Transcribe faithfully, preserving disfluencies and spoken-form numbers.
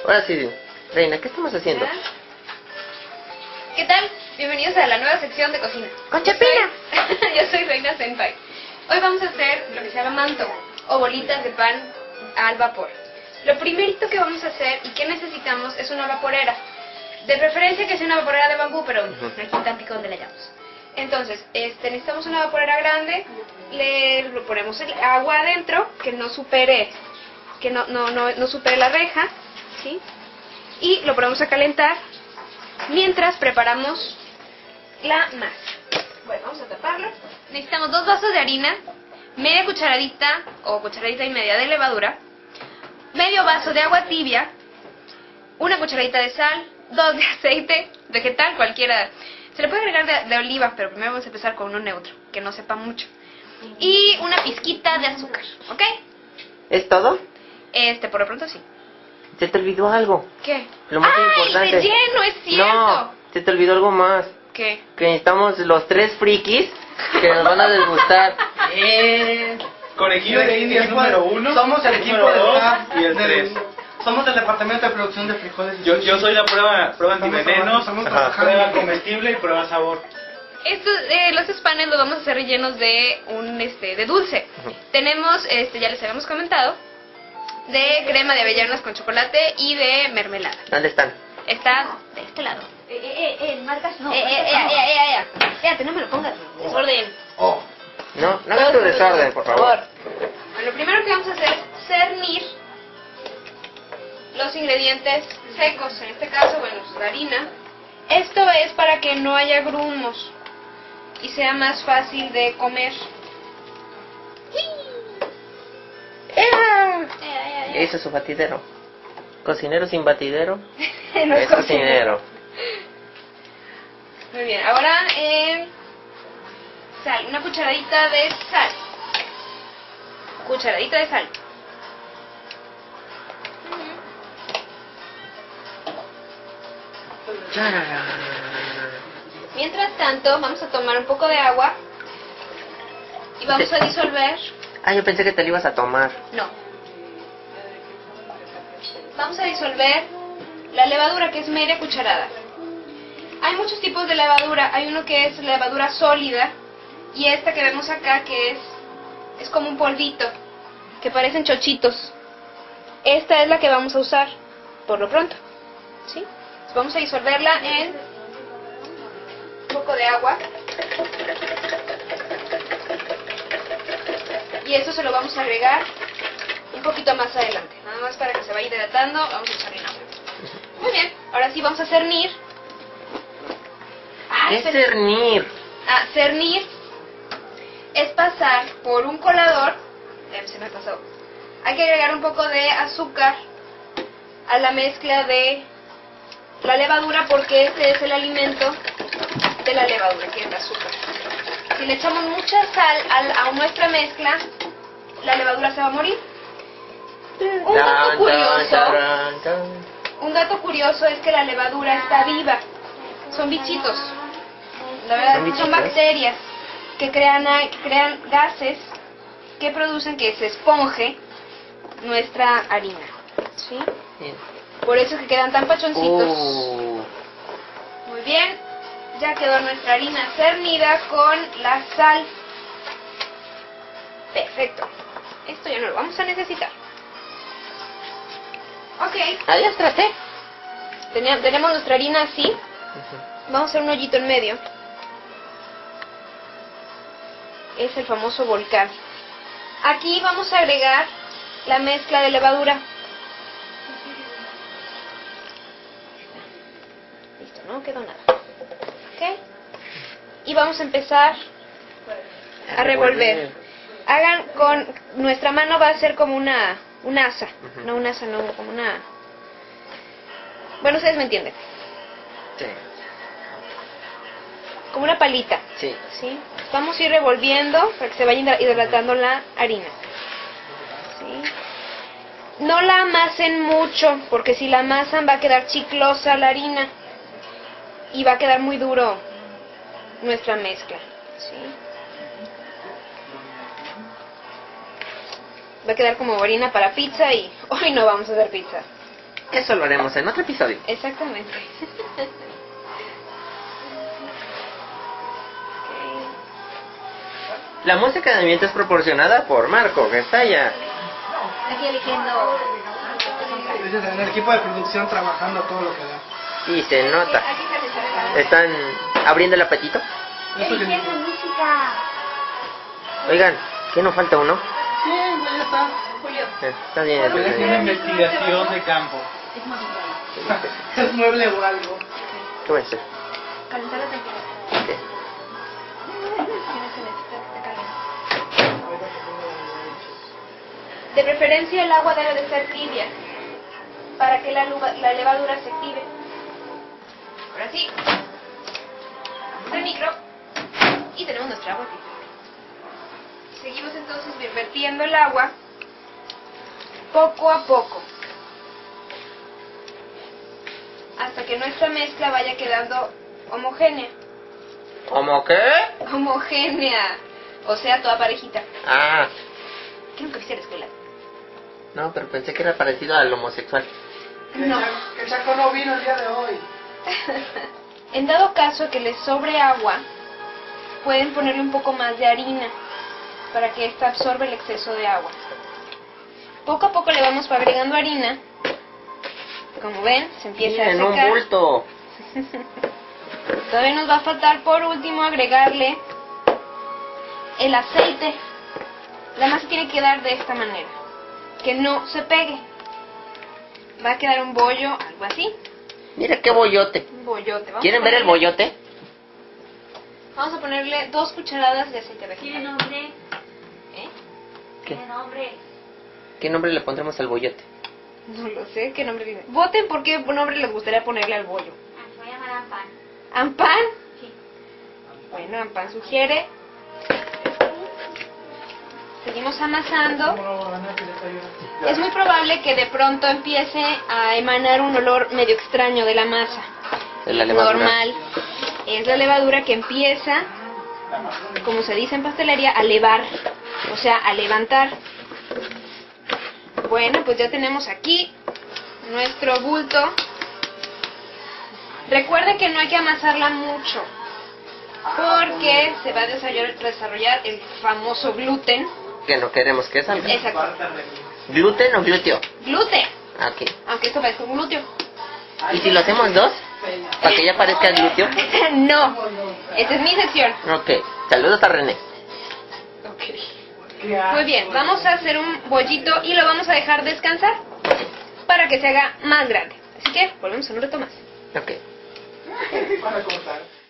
Ahora sí, Reina, ¿qué estamos haciendo? ¿Ya? ¿Qué tal? Bienvenidos a la nueva sección de cocina. ¡Con Chapina! Yo soy Reina Senpai. Hoy vamos a hacer lo que se llama manto, o bolitas de pan al vapor. Lo primerito que vamos a hacer y que necesitamos es una vaporera. De preferencia que sea una vaporera de bambú, pero aquí en Tampico donde la hallamos. Entonces, este, necesitamos una vaporera grande, le lo ponemos el agua adentro, que no supere, que no, no, no, no supere la reja, ¿sí? Y lo ponemos a calentar mientras preparamos la masa. Bueno, vamos a taparlo. Necesitamos dos vasos de harina, media cucharadita o cucharadita y media de levadura, medio vaso de agua tibia, una cucharadita de sal, dos de aceite vegetal, cualquiera. Se le puede agregar de, de oliva, pero primero vamos a empezar con uno neutro, que no sepa mucho. Y una pizquita de azúcar, ¿ok? ¿Es todo? Este, por lo pronto sí. ¿Se te olvidó algo? ¿Qué? Lo más ¡Ay, importante. relleno! ¡Es cierto! No, se te olvidó algo más. ¿Qué? Que necesitamos los tres frikis que nos van a desgustar. Eh, Conejillo de Indias número uno. Somos el equipo número de dos staff y el del- tres. Somos del departamento de producción de frijoles. Yo, yo soy la prueba, prueba antivenenos, Estamos ajá, trabajando. prueba comestible y prueba sabor. Estos, eh, los panes los vamos a hacer rellenos de un este de dulce. Ujú. Tenemos, este ya les habíamos comentado, de crema de avellanas con chocolate y de mermelada. ¿Dónde están? Está de este lado. Eh, eh, eh, marcas no. Eh, eh, eh, marcas no. eh, eh, eh, eh. Espérate, no me lo pongas. Desorden. Oh. No, no hagas tu desorden, por favor. Bueno, lo primero que vamos a hacer es cernir los ingredientes secos. En este caso, bueno, es la harina. Esto es para que no haya grumos y sea más fácil de comer. ¡Ea! Eh, eh, eh. Eso es su batidero. Cocinero sin batidero. No es Es cocinero. Muy bien, ahora eh, sal, una cucharadita de sal. Cucharadita de sal. Chararán. Mientras tanto, vamos a tomar un poco de agua y vamos a disolver. Ah, yo pensé que te lo ibas a tomar. No. Vamos a disolver la levadura, que es media cucharada. Hay muchos tipos de levadura. Hay uno que es levadura sólida y esta que vemos acá que es es como un polvito, que parecen chochitos. Esta es la que vamos a usar por lo pronto, ¿sí? Entonces vamos a disolverla en un poco de agua. Y eso se lo vamos a agregar un poquito más adelante. Nada más para que se vaya hidratando, vamos a echarle agua. Muy bien, ahora sí vamos a cernir. Ah, ¿Qué espera. cernir? Ah, cernir es pasar por un colador. Eh, se me pasó. Hay que agregar un poco de azúcar a la mezcla de la levadura, porque este es el alimento de la levadura, que es el azúcar. Si le echamos mucha sal a, a nuestra mezcla, la levadura se va a morir. Un dato Tan, tan, curioso, tarán, tan. un dato curioso es que la levadura está viva. Son bichitos. La verdad, ¿Son son, bichitos? bacterias que crean, a- que crean gases que producen que se esponje nuestra harina. ¿Sí? Bien. Por eso es que quedan tan pachoncitos. Uh, Muy bien. Ya quedó nuestra harina cernida con la sal. Perfecto. Esto ya no lo vamos a necesitar. Ok. Adiós, traté. Tenía- tenemos nuestra harina así. Ujú. Vamos a hacer un hoyito en medio. Es el famoso volcán. Aquí vamos a agregar la mezcla de levadura. Listo, no quedó nada. ¿Ok? Y vamos a empezar a revolver. Hagan con... Nuestra mano va a ser como una, una asa. Ujú. No una asa, no, como una... Bueno, ustedes me entienden. Sí, Como una palita. sí. ¿Sí? Vamos a ir revolviendo para que se vaya hidra- hidratando la harina. ¿Sí? No la amasen mucho, porque si la amasan va a quedar chiclosa la harina y va a quedar muy duro nuestra mezcla. ¿Sí? Va a quedar como harina para pizza y hoy no vamos a hacer pizza. Eso lo haremos en otro episodio. Exactamente. La música de ambiente es proporcionada por Marco, que está allá. Aquí eligiendo. Ellos en el equipo de producción trabajando todo lo que da. Y se nota. Aquí está el Están abriendo el apetito. Eligiendo música. Oigan, ¿qué nos falta uno? Sí, ya está. Julio. Eh, Está bien. Estoy está haciendo bien. investigación de campo. Es más Es mueble o algo. ¿Qué voy a hacer? Calentar la temperatura. Ok. Tienes que necesitar que esté caliente. De preferencia el agua debe de ser tibia para que la, luva- la levadura se active. Ahora sí, vamos al micro y tenemos nuestra agua tibia. Seguimos entonces vertiendo el agua poco a poco hasta que nuestra mezcla vaya quedando homogénea. ¿Cómo qué? Homogénea, o sea, toda parejita. Ah, ¿Qué nunca viste a la escuela? no, pero pensé que era parecido al homosexual. Que No. el Chaco- que el Chaco no vino el día de hoy. En dado caso que les sobre agua, pueden ponerle un poco más de harina para que ésta absorba el exceso de agua. Poco a poco le vamos agregando harina. Como ven, se empieza En a un secar. bulto. Todavía nos va a faltar por último agregarle el aceite. La masa tiene que quedar de esta manera, que no se pegue. Va a quedar un bollo, algo así. Mira qué bollote. Un bollote. Vamos ¿Quieren a ver el ponerle- bollote? Vamos a ponerle dos cucharadas de aceite ¿Tiene vegetal. nombre? ¿Eh? ¿Qué? ¿Tiene nombre? ¿Qué nombre le pondremos al bollote? No lo sé, ¿qué nombre tiene? Voten por qué nombre les gustaría ponerle al bollo. Ah, se va a llamar Ampan. ¿Ampan? Sí. Bueno, Ampan sugiere. Seguimos amasando. Es muy probable que de pronto empiece a emanar un olor medio extraño de la masa. De la levadura. Normal. Es la levadura que empieza, como se dice en pastelería, a levar. O sea, a levantar. Bueno, pues ya tenemos aquí nuestro bulto. Recuerde que no hay que amasarla mucho, porque se va a desarrollar, desarrollar el famoso gluten. Que no queremos que salga. Exacto. ¿Gluten o glúteo? Gluten. Aquí. Aunque esto parezca un glúteo. ¿Y si lo hacemos dos? Para que ya parezca glúteo. No. Esta es mi sección. Ok. Saludos a René. Muy bien, vamos a hacer un bollito y lo vamos a dejar descansar para que se haga más grande. Así que volvemos en un rato más. Ok. Para cortar.